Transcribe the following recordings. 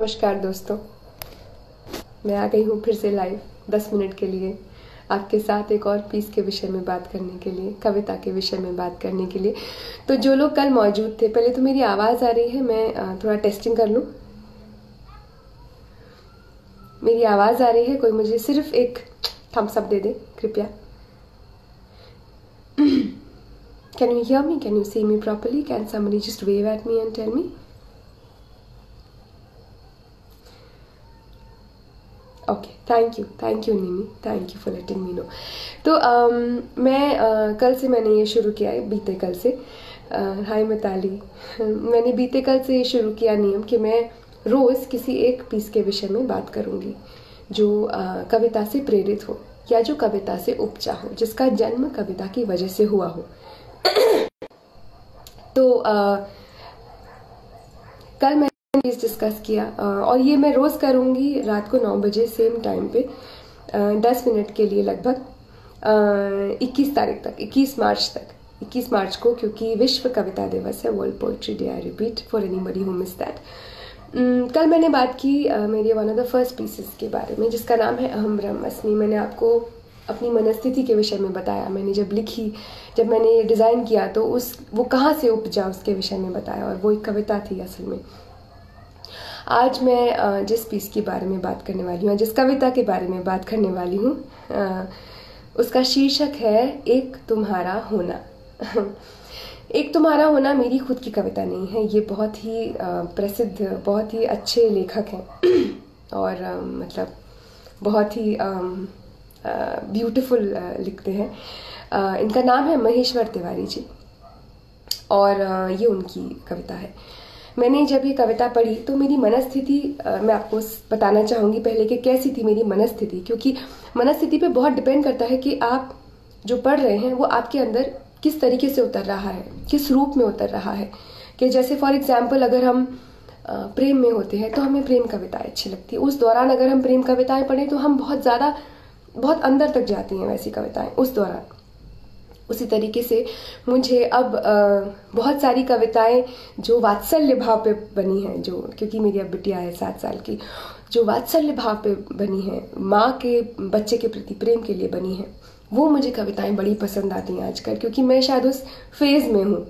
नमस्कार दोस्तों, मैं आ गई हूँ फिर से लाइव 10 मिनट के लिए आपके साथ एक और पीस के विषय में बात करने के लिए, कविता के विषय में बात करने के लिए। तो जो लोग कल मौजूद थे, पहले तो मेरी आवाज़ आ रही है, मैं थोड़ा टेस्टिंग कर लूँ। मेरी आवाज़ आ रही है? कोई मुझे सिर्फ एक थम्स अप दे दे कृपया। Can you hear me? Can you see me properly? Can somebody just wave at me and tell me? Okay, thank you नीमी, thank you for letting me know. तो मैं कल से मैंने ये शुरू किया है, बीते कल से। हाय मिताली। मैंने बीते कल से ये शुरू किया नियम कि मैं रोज़ किसी एक पीस के विषय में बात करूँगी जो कविता से प्रेरित हो या जो कविता से उपजा हो, जिसका जन्म कविता की वजह से हुआ हो। तो कल मैं डिस्कस किया और ये मैं रोज़ करूँगी रात को 9 बजे सेम टाइम पे 10 मिनट के लिए लगभग 21 तारीख तक, 21 मार्च को, क्योंकि विश्व कविता दिवस है, world poetry day. I repeat for anybody who miss that. कल मैंने बात की मेरे one of the first pieces के बारे में, जिसका नाम है अहम ब्रह्मास्मि। मैंने आपको अपनी मनस्थिति के विषय में बताया। मैंने जब लिखी, जब मैंने ये डिज़ाइन किया तो वो कहाँ से उपजा उसके विषय में बताया, और वो एक कविता थी असल में। आज मैं जिस पीस के बारे में बात करने वाली हूँ, जिस कविता के बारे में बात करने वाली हूँ, उसका शीर्षक है एक तुम्हारा होना। एक तुम्हारा होना मेरी खुद की कविता नहीं है, ये बहुत ही प्रसिद्ध, बहुत ही अच्छे लेखक हैं और मतलब बहुत ही ब्यूटीफुल लिखते हैं। इनका नाम है महेश्वर तिवारी जी और ये उनकी कविता है। मैंने जब ये कविता पढ़ी तो मेरी मनस्थिति मैं आपको बताना चाहूँगी पहले कि कैसी थी मेरी मनस्थिति, क्योंकि मनस्थिति पे बहुत डिपेंड करता है कि आप जो पढ़ रहे हैं वो आपके अंदर किस तरीके से उतर रहा है, किस रूप में उतर रहा है। कि जैसे फॉर एग्जाम्पल अगर हम प्रेम में होते हैं तो हमें प्रेम कविताएं अच्छी लगती है, उस दौरान अगर हम प्रेम कविताएं पढ़ें तो हम बहुत अंदर तक जाती हैं वैसी कविताएं उस दौरान। उसी तरीके से मुझे अब बहुत सारी कविताएं जो वात्सल्य भाव पे बनी हैं, जो क्योंकि मेरी अब बिटिया है 7 साल की, जो वात्सल्य भाव पे बनी है, माँ के बच्चे के प्रति प्रेम के लिए बनी है, वो मुझे कविताएं बड़ी पसंद आती हैं आजकल, क्योंकि मैं शायद उस फेज में हूँ।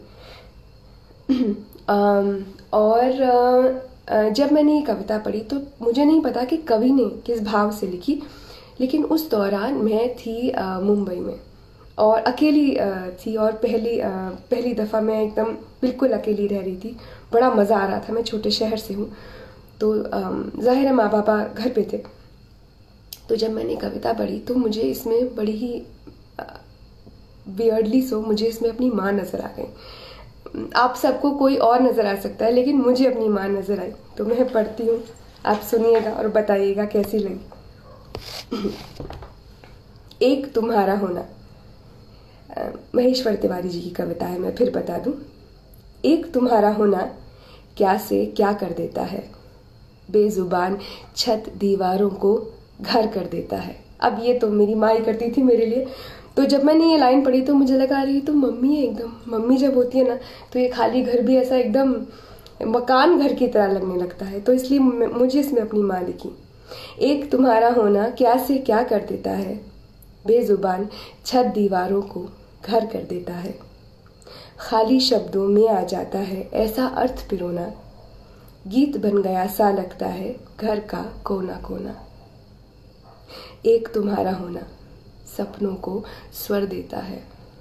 और जब मैंने ये कविता पढ़ी तो मुझे नहीं पता कि कवि ने किस भाव से लिखी, लेकिन उस दौरान मैं थी मुंबई में और अकेली थी, और पहली दफ़ा मैं एकदम बिल्कुल अकेली रह रही थी। बड़ा मज़ा आ रहा था। मैं छोटे शहर से हूँ तो ज़ाहिर है माँ पापा घर पे थे। तो जब मैंने कविता पढ़ी तो मुझे इसमें बड़ी ही वियर्डली मुझे इसमें अपनी माँ नज़र आ गई। आप सबको कोई और नज़र आ सकता है, लेकिन मुझे अपनी माँ नज़र आई। तो मैं पढ़ती हूँ, आप सुनिएगा और बताइएगा कैसी लगी। एक तुम्हारा होना, महेश्वर तिवारी जी की कविता है, मैं फिर बता दूं। एक तुम्हारा होना क्या से क्या कर देता है, बेजुबान छत दीवारों को घर कर देता है। अब ये तो मेरी माँ ही करती थी मेरे लिए। तो जब मैंने ये लाइन पढ़ी तो मुझे लगा रही तो मम्मी है एकदम। मम्मी जब होती है ना तो ये खाली घर भी ऐसा एकदम मकान घर की तरह लगने लगता है, तो इसलिए मुझे इसमें अपनी माँ लिखी। एक तुम्हारा होना क्या से क्या कर देता है, बेजुबान छत दीवारों को घर कर देता है। खाली शब्दों में आ जाता है ऐसा अर्थ पिरोना, गीत बन गया सा लगता है घर का कोना कोना। एक तुम्हारा होना सपनों को स्वर देता है,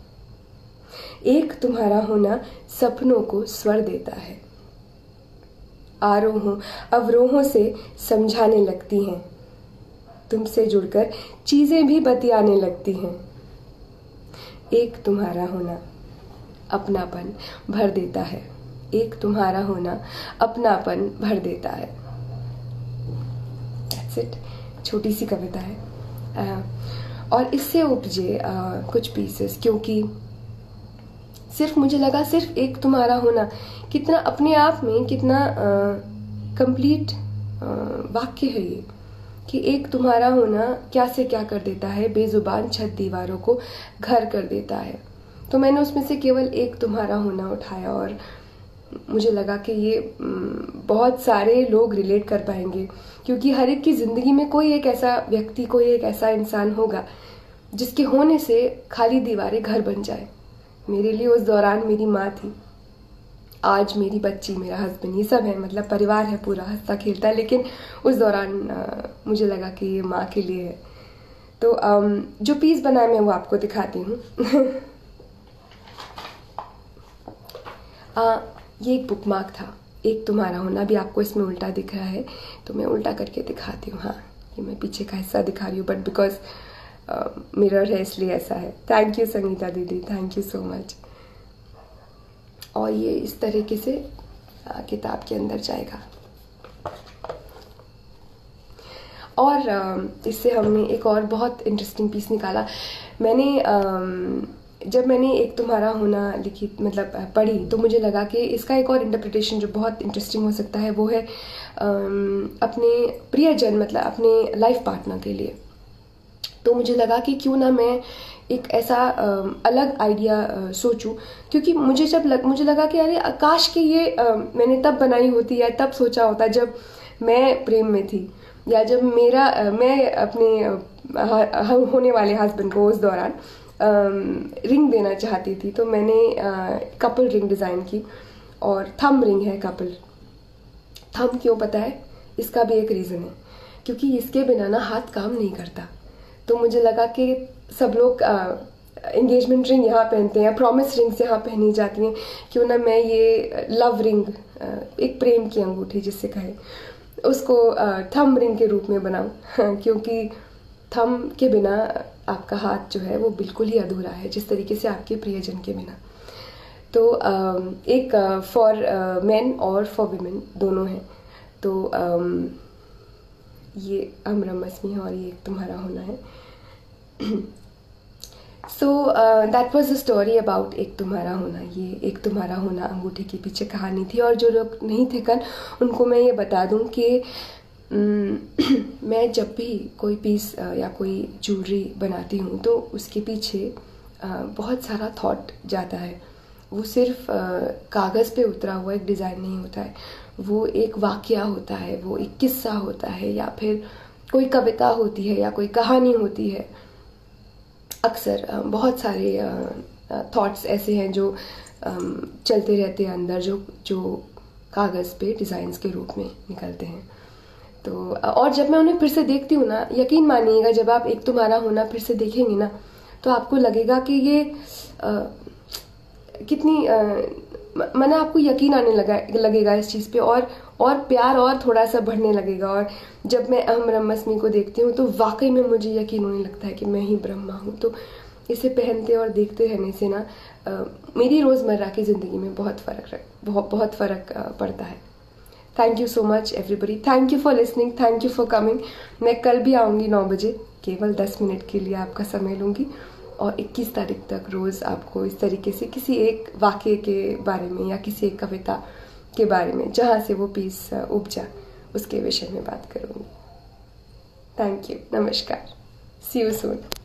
एक तुम्हारा होना सपनों को स्वर देता है। आरोहों अवरोहों से समझाने लगती हैं, तुमसे जुड़कर चीजें भी बतियाने लगती हैं। एक तुम्हारा होना अपनापन भर देता है, एक तुम्हारा होना अपनापन भर देता है। That's it। छोटी सी कविता है और इससे उपजे कुछ पीसेस, क्योंकि सिर्फ मुझे लगा सिर्फ एक तुम्हारा होना कितना अपने आप में कितना कंप्लीट वाक्य है ये, कि एक तुम्हारा होना क्या से क्या कर देता है, बेजुबान छत दीवारों को घर कर देता है। तो मैंने उसमें से केवल एक तुम्हारा होना उठाया और मुझे लगा कि ये बहुत सारे लोग रिलेट कर पाएंगे, क्योंकि हर एक की ज़िंदगी में कोई एक ऐसा व्यक्ति, कोई एक ऐसा इंसान होगा जिसके होने से खाली दीवारें घर बन जाए। मेरे लिए उस दौरान मेरी माँ थी, आज मेरी बच्ची, मेरा हस्बैंड, ये सब है, मतलब परिवार है पूरा हंसता खेलता है। लेकिन उस दौरान मुझे लगा कि ये माँ के लिए है। तो जो पीस बनाया मैं वो आपको दिखाती हूँ। ये एक बुकमार्क था, एक तुम्हारा होना, भी आपको इसमें उल्टा दिख रहा है तो मैं उल्टा करके दिखाती हूँ। हाँ, ये मैं पीछे का हिस्सा दिखा रही हूँ, बट बिकॉज मिरर है इसलिए ऐसा है। थैंक यू संगीता दीदी, थैंक यू सो मच। और ये इस तरीके से किताब के अंदर जाएगा। और इससे हमने एक और बहुत इंटरेस्टिंग पीस निकाला। जब मैंने एक तुम्हारा होना लिखी, मतलब पढ़ी, तो मुझे लगा कि इसका एक और इंटरप्रिटेशन जो बहुत इंटरेस्टिंग हो सकता है वो है अपने प्रियजन, मतलब अपने लाइफ पार्टनर के लिए। तो मुझे लगा कि क्यों ना मैं एक ऐसा अलग आइडिया सोचूं, क्योंकि मुझे लगा कि अरे काश कि ये मैंने तब बनाई होती या तब सोचा होता जब मैं प्रेम में थी, या जब मैं अपने होने वाले हस्बैंड को उस दौरान रिंग देना चाहती थी। तो मैंने कपल रिंग डिज़ाइन की, और थंब रिंग है कपल। थंब क्यों पता है? इसका भी एक रीज़न है, क्योंकि इसके बिना ना हाथ काम नहीं करता। तो मुझे लगा कि सब लोग एंगेजमेंट रिंग यहाँ पहनते हैं, प्रॉमिस रिंग्स यहाँ पहनी जाती हैं, क्यों ना मैं ये लव रिंग, एक प्रेम की अंगूठी जिससे कहे, उसको थंब रिंग के रूप में बनाऊं। क्योंकि थंब के बिना आपका हाथ जो है वो बिल्कुल ही अधूरा है, जिस तरीके से आपके प्रियजन के बिना। तो एक फॉर मेन और फॉर विमेन दोनों है। तो ये हम रमस्मी है और ये एक तुम्हारा होना है। So that was the story about एक तुम्हारा होना। ये एक तुम्हारा होना अंगूठी के पीछे कहानी थी। और जो लोग नहीं थे कल, उनको मैं ये बता दूं कि मैं जब भी कोई पीस या कोई ज्वेलरी बनाती हूँ तो उसके पीछे बहुत सारा थॉट जाता है। वो सिर्फ कागज़ पे उतरा हुआ एक डिज़ाइन नहीं होता है, वो एक वाकया होता है, वो एक किस्सा होता है, या फिर कोई कविता होती है, या कोई कहानी होती है। अक्सर बहुत सारे थॉट्स ऐसे हैं जो चलते रहते हैं अंदर, जो कागज़ पे डिज़ाइंस के रूप में निकलते हैं। तो और जब मैं उन्हें फिर से देखती हूँ ना, यकीन मानिएगा, जब आप एक तुम्हारा होना फिर से देखेंगे ना, तो आपको लगेगा कि ये कितनी मैंने आपको यकीन आने लगेगा इस चीज़ पे, और प्यार और थोड़ा सा बढ़ने लगेगा। और जब मैं अहम ब्रह्मस्मि को देखती हूँ तो वाकई में मुझे यकीन होने लगता है कि मैं ही ब्रह्मा हूँ। तो इसे पहनते और देखते रहने से ना मेरी रोज़मर्रा की ज़िंदगी में बहुत फ़र्क पड़ता है। Thank you so much everybody, thank you for listening, thank you for coming. मैं कल भी आऊँगी 9 बजे, केवल 10 मिनट के लिए आपका समय लूँगी, और 21 तारीख तक रोज़ आपको इस तरीके से किसी एक वाक़ये के बारे में या किसी एक कविता के बारे में जहाँ से वो पीस उपजा उसके विषय में बात करूँगी। थैंक यू, नमस्कार, सी यू सून।